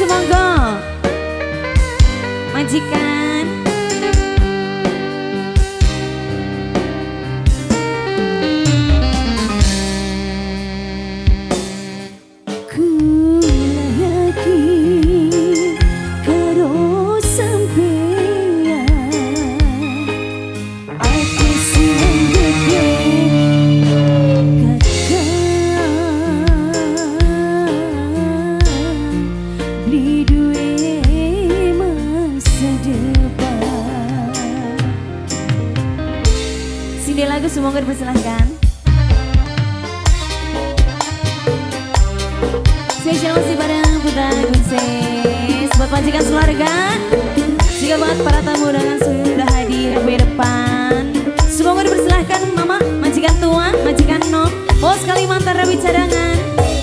monggo. Majikan. Sini lagu semoga dipersilahkan. Spesial masih bareng Putra Gunses. Buat majikan keluarga, jika banget para tamu undangan sudah hadir di depan. Semoga dipersilahkan mama, majikan tua, majikan no, bos Kalimantan Rawi Cadangan.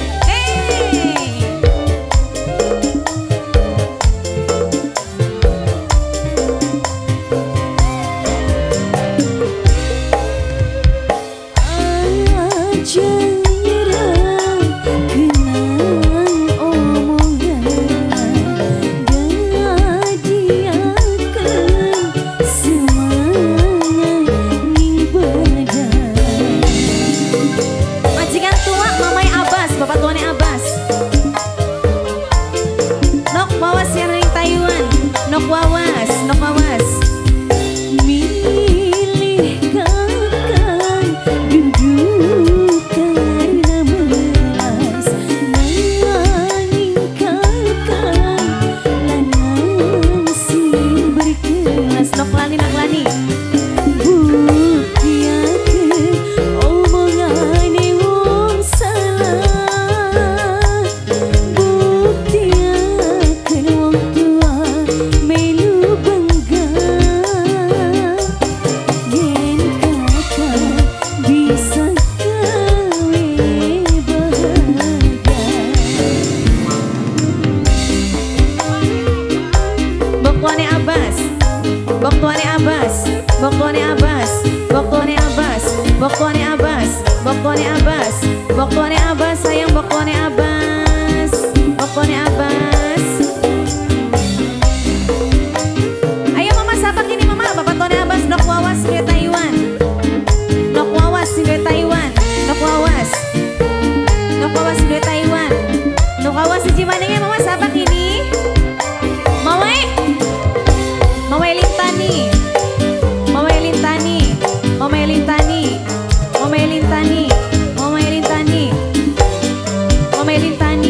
Boktuane Abbas, sayang Boktuane Abbas, Boktuane Abbas. Ayo mama sapa kini mama, Bapak Tuane Abbas, Nok Wawas ke Taiwan. Nok Wawas ke Taiwan, Nok Wawas. Nok Wawas ke Taiwan. Nok Wawas di Cimaningnya mama sapa kini? Mawai. Mawai Lintani. Mawai Lintani. Mawai Lintani. Mawai Lintani. Mama Elintani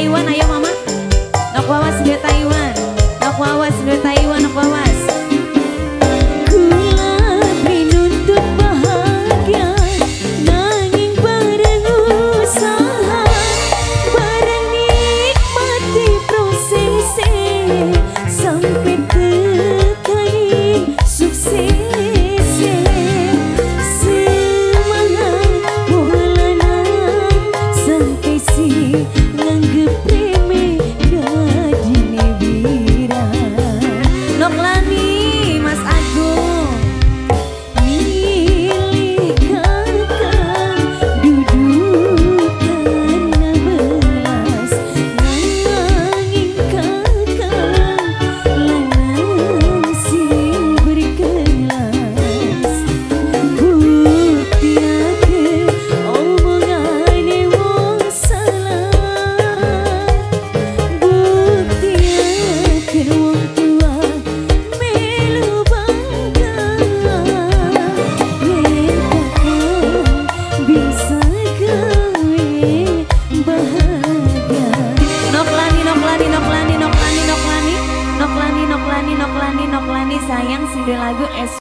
Taiwan, ayo